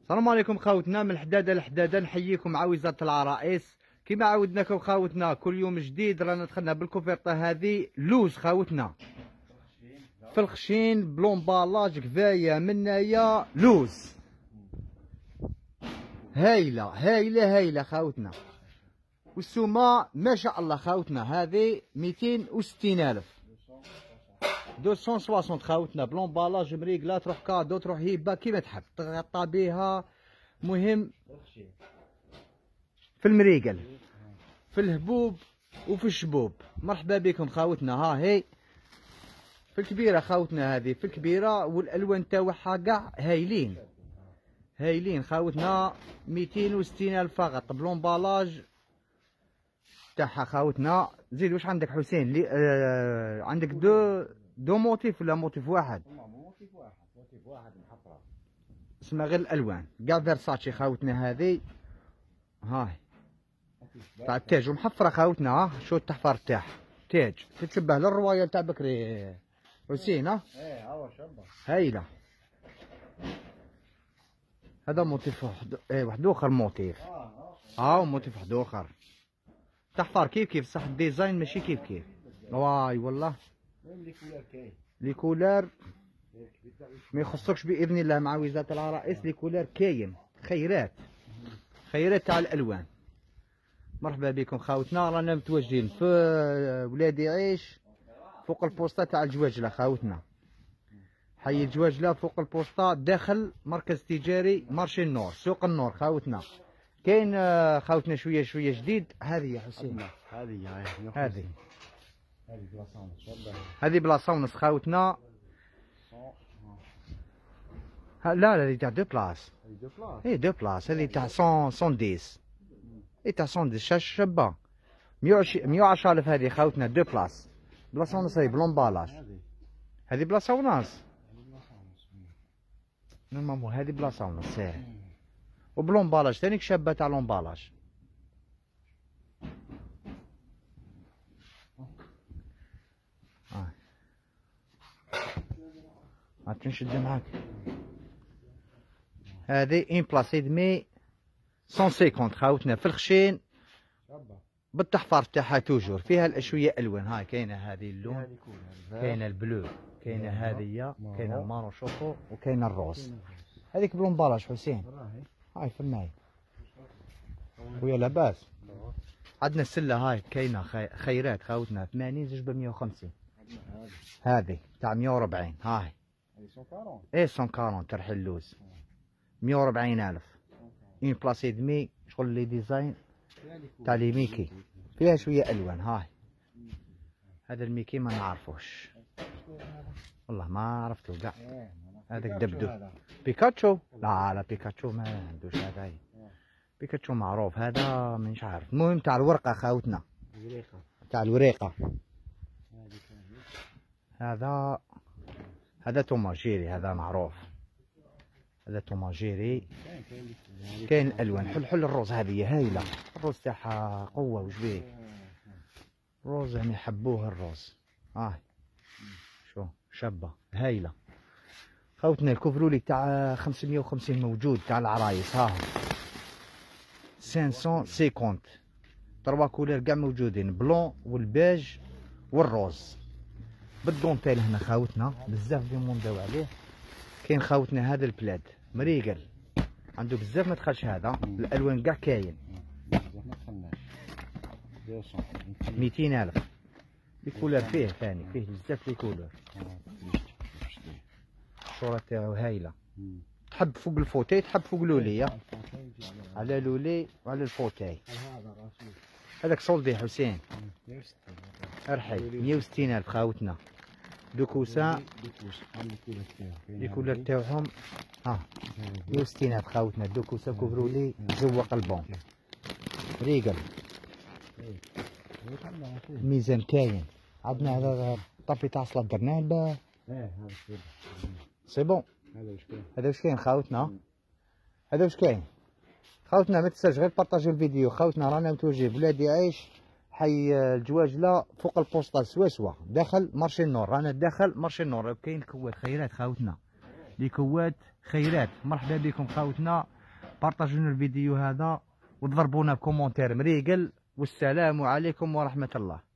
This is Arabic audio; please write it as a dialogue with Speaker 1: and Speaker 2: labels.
Speaker 1: السلام عليكم خاوتنا من الحداده لحداده، نحييكم مع وزاره العرائس. كيما عودناكم خاوتنا كل يوم جديد رانا دخلنا بالكوفرطه هذه لوز خاوتنا في الخشين بلومبالاج كفايه منايا لوز هايله هايله هايله خاوتنا. والسومه ما شاء الله خاوتنا هذه 260,000 260 خاوتنا بلومبالاج مريقله، تروح كادو تروح هيبه كيما تحب تغطى بها. مهم في المريقل في الهبوب وفي الشبوب. مرحبا بكم خاوتنا. ها هي في الكبيره خاوتنا، هذه في الكبيره والالوان تاعها كاع هايلين هايلين خاوتنا. 260,000 فقط بلومبالاج تاعها خاوتنا. زيد واش عندك حسين؟ عندك دو موتيف ولا موتيف واحد؟
Speaker 2: موتيف واحد محفره
Speaker 1: اسمها غير الالوان كاع فيرساتشي خاوتنا. هذه هاي تاع التاج ومحفره خاوتنا. ها شو التحفر تاعها تاج تتشبه للرواية تاع بكري حسين. ها
Speaker 2: ايه هو شبه
Speaker 1: هايله. هذا موتيف واحد اخر موتيف. موتيف واحد اخر تحفر كيف كيف صح. الديزاين ماشي كيف كيف. واي والله لي كولار ما يخصكش باذن الله مع وزاره العرائس. لي كولار كاين خيرات خيرات تاع الالوان. مرحبا بكم خاوتنا. رانا متواجدين في ولادي عيش فوق البوسطه تاع الجواجله خاوتنا. حي الجواجله فوق البوسطه داخل مركز تجاري مارشي النور سوق النور خاوتنا. كاين خاوتنا شويه شويه جديد. هذه يا حسين هذه بلاصه ونص خاوتنا. لا هذه تاع دو بلاص. اي دو بلاص. هذه تاع 110 اي تاع 110 شابه 110,000 هذه خاوتنا. دو بلاص بلاصه ونص. هي بلومبالاج هذه بلاصه ونص نورمالمون. هذه بلاصه ونص وبلومبالاج ثاني شابه تاع لومبالاج. تنشد معاك. هذه ان بلاصي دمي 150 خاوتنا في الخشين بالتحفر تاعها توجور فيها الاشويه الوان. هاي كاينه هذه اللون، كاينه البلو، كاينه هذه، كاينه المارو شوكو، وكاينه الروز. هذيك بلومبالاج حسين. هاي في الماي ويا لاباس. عندنا السله هاي كاينه خيرات خاوتنا 80 زوج ب 150. هذه تاع 140. هاي ايه 140 ترحل اللوز 140,000 اون بلاصي دمي شغل لي ديزاين تاع لي ميكي فيها شويه الوان. هاي هذا الميكي ما نعرفوش والله ما عرفتو كاع. هذاك دبدو بيكاتشو. لا بيكاتشو ما عندوش. هذا بيكاتشو معروف هذا مانيش عارف. المهم تاع الورقه خاوتنا تاع الوريقه. هذا توماجيري هذا معروف. هذا توماجيري كاين الالوان. حل الروز هذه هايله. الروز تاعها قوه وش بيه. الروز يعني يحبوه الروز. شو شابه هايله خاوتنا. الكوفرولي تاع 550 موجود تاع العرايس. ها 550 3 كولير كاع موجودين. بلون والبيج والروز بالدونتيل. هنا خاوتنا بزاف ديمونداو عليه. كاين خاوتنا هذا البلاد مريقل عنده بزاف ما دخلش. هذا الالوان كاع كاين 200,000 لي كولر فيه ثاني. فيه بزاف لي كولر. الصورة تاعو هايلة. تحب فوق الفوتاي تحب فوق لولي. على لولي وعلى الفوتاي. هذاك صولدي حسين ارحي 160,000 خاوتنا. دو كوسان لي كولر تاعهم 160,000 خاوتنا. دو كوسان كوفرولي زوق البون ريقل. الميزان كاين. عندنا هذا الطابي تاع الصلاة درناه سي بون. هذا واش كاين خاوتنا. هذا واش كاين خاوتنا. ما تنساش غير بارطاجيو الفيديو خاوتنا. رانا متوجه بلادي عيش حي الجواجله فوق البوسطه سواسوا داخل مارشي النور. رانا داخل مارشي النور. كاين كوات خيرات خاوتنا. لي كوات خيرات. مرحبا بكم خاوتنا. بارطاجونا الفيديو هذا وضربونا كومونتير مريقل، والسلام عليكم ورحمة الله.